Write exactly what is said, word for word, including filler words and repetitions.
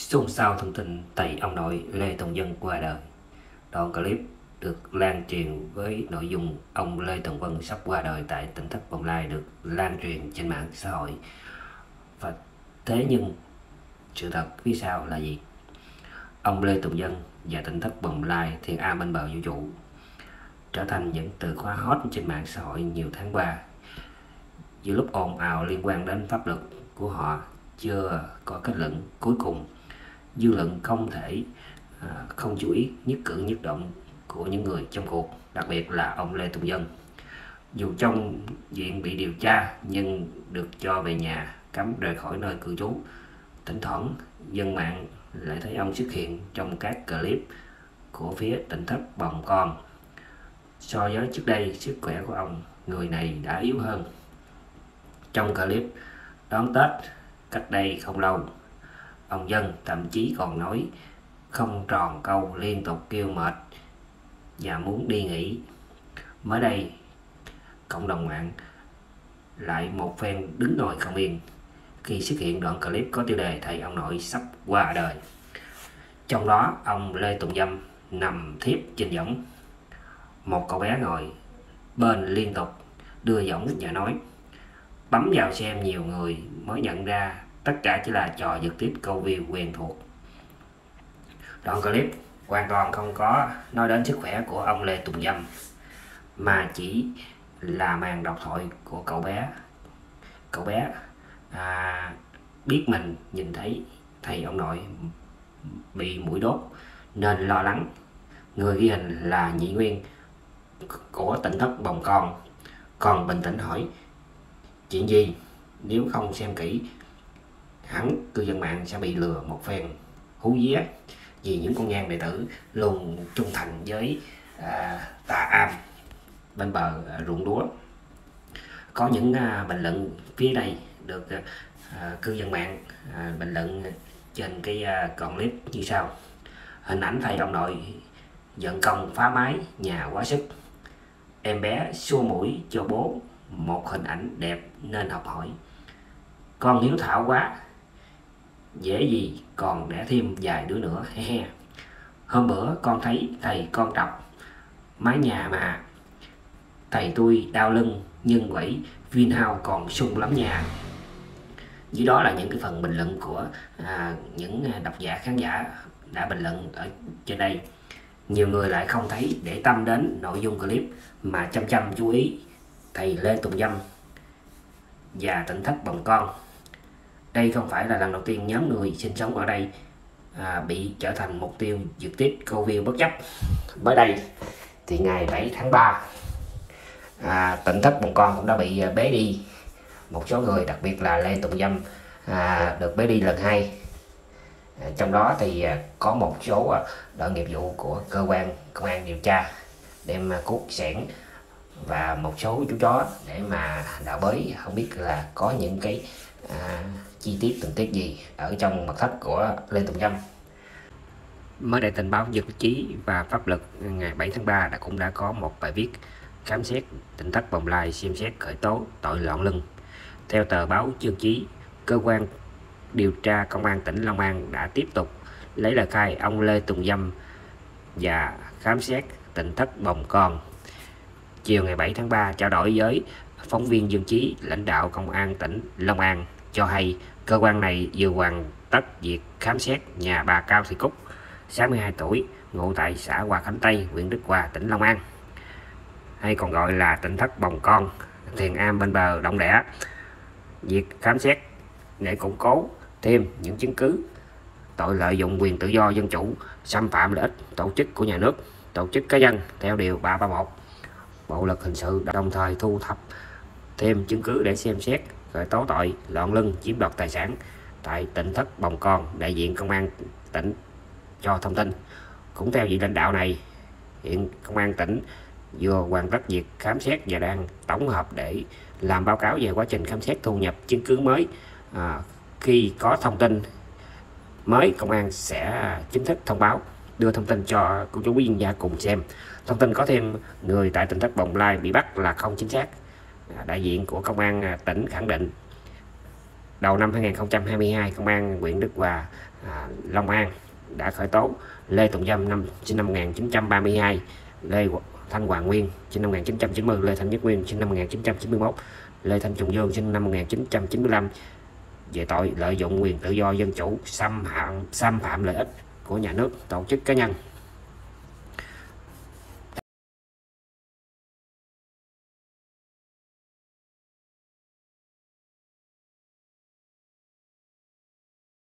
Xôn xao thông tin thầy ông nội Lê Tùng Vân qua đời. Đoạn clip được lan truyền với nội dung ông Lê Tùng Vân sắp qua đời tại tỉnh thất Bồng Lai được lan truyền trên mạng xã hội. Và thế nhưng sự thật phía sau là gì? Ông Lê Tùng Vân và tỉnh thất Bồng Lai, thiền am bên bờ vũ trụ trở thành những từ khóa hot trên mạng xã hội nhiều tháng qua. Giữa lúc ồn ào liên quan đến pháp luật của họ chưa có kết luận cuối cùng, dư luận không thể à, không chú ý nhất cử nhất động của những người trong cuộc, đặc biệt là ông Lê Tùng Vân. Dù trong diện bị điều tra nhưng được cho về nhà, cấm rời khỏi nơi cư trú. Thỉnh thoảng dân mạng lại thấy ông xuất hiện trong các clip của phía tỉnh thất Bồng Con. So với trước đây, sức khỏe của ông người này đã yếu hơn. Trong clip đón Tết cách đây không lâu, ông Dân thậm chí còn nói không tròn câu, liên tục kêu mệt và muốn đi nghỉ. Mới đây, cộng đồng mạng lại một phen đứng ngồi không yên khi xuất hiện đoạn clip có tiêu đề thầy ông nội sắp qua đời. Trong đó, ông Lê Tùng Vân nằm thiếp trên võng. Một cậu bé ngồi bên liên tục đưa võng và nói: bấm vào xem nhiều người mới nhận ra tất cả chỉ là trò giật tiếp câu view quen thuộc. Đoạn clip hoàn toàn không có nói đến sức khỏe của ông Lê Tùng Vân, mà chỉ là màn độc thoại của cậu bé. Cậu bé à, biết mình nhìn thấy thầy ông nội bị mũi đốt nên lo lắng. Người ghi hình là Nhị Nguyên của tỉnh thất Bồng Con, còn bình tĩnh hỏi chuyện gì, nếu không xem kỹ hẳn cư dân mạng sẽ bị lừa một phen hú vía, vì những con nhang đệ tử luôn trung thành với à, tà am bên bờ à, ruộng lúa. Có những à, bình luận phía đây được à, cư dân mạng à, bình luận trên cái à, đoạn clip như sau: hình ảnh thầy ông nội vận công phá mái nhà quá sức, em bé xua mũi cho bố một hình ảnh đẹp nên học hỏi, con hiếu thảo quá, dễ gì còn đẻ thêm vài đứa nữa, he he. Hôm bữa con thấy thầy con trọc mái nhà mà thầy tôi đau lưng nhưng quẩy Vinhouse còn sung lắm nha. Dưới đó là những cái phần bình luận của à, những độc giả khán giả đã bình luận ở trên đây. Nhiều người lại không thấy để tâm đến nội dung clip mà chăm chăm chú ý thầy Lê Tùng Vân và tỉnh thất Bồng Con. Đây không phải là lần đầu tiên nhóm người sinh sống ở đây à, bị trở thành mục tiêu giật tiếp câu view bất chấp. Mới đây thì ngày bảy tháng ba, à, tỉnh thất Bồng Con cũng đã bị bế đi. Một số người, đặc biệt là Lê Tùng Vân, à, được bế đi lần hai. À, trong đó thì à, có một số à, đội nghiệp vụ của cơ quan công an điều tra đem à, cuốc sẻn và một số chú chó để mà đào bới, không biết là có những cái à, chi tiết tình tiết gì ở trong mật thất của Lê Tùng Vân. Mới đây, tình báo dân trí và pháp luật ngày bảy tháng ba đã cũng đã có một bài viết khám xét tỉnh thất Bồng Lai xem xét khởi tố tội loạn luân. Theo tờ báo Dân Trí, cơ quan điều tra công an tỉnh Long An đã tiếp tục lấy lời khai ông Lê Tùng Vân và khám xét tỉnh thất Bồng Con. Chiều ngày bảy tháng ba, trao đổi với phóng viên Dân Trí, lãnh đạo công an tỉnh Long An cho hay cơ quan này vừa hoàn tất việc khám xét nhà bà Cao Thị Cúc, sáu mươi hai tuổi, ngụ tại xã Hòa Khánh Tây, huyện Đức Hòa, tỉnh Long An, hay còn gọi là tỉnh thất Bồng Con, thiền am bên bờ Động Đẻ. Việc khám xét để củng cố thêm những chứng cứ tội lợi dụng quyền tự do dân chủ, xâm phạm lợi ích tổ chức của nhà nước, tổ chức cá nhân theo điều ba trăm ba mươi mốt Bộ luật hình sự, đồng thời thu thập thêm chứng cứ để xem xét khởi tố tội loạn luân chiếm đoạt tài sản tại tỉnh thất Bồng Con. Đại diện công an tỉnh cho thông tin, cũng theo vị lãnh đạo này, hiện công an tỉnh vừa hoàn tất việc khám xét và đang tổng hợp để làm báo cáo về quá trình khám xét, thu nhập chứng cứ mới. À, khi có thông tin mới, công an sẽ chính thức thông báo, đưa thông tin cho cô chú quý vị gia cùng xem. Thông tin có thêm người tại tỉnh thất Bồng Lai bị bắt là không chính xác. Đại diện của công an tỉnh khẳng định đầu năm hai nghìn không trăm hai mươi hai, Công an huyện Đức Hòa, à, Long An đã khởi tố Lê Tùng Vân năm sinh năm một nghìn chín trăm ba mươi hai, Lê Thanh Hoàng Nguyên sinh năm một nghìn chín trăm chín mươi, Lê Thanh Nhất Nguyên sinh năm một nghìn chín trăm chín mươi mốt, Lê Thanh Trùng Dương sinh năm một nghìn chín trăm chín mươi lăm về tội lợi dụng quyền tự do dân chủ, xâm phạm xâm phạm lợi ích của nhà nước, tổ chức cá nhân.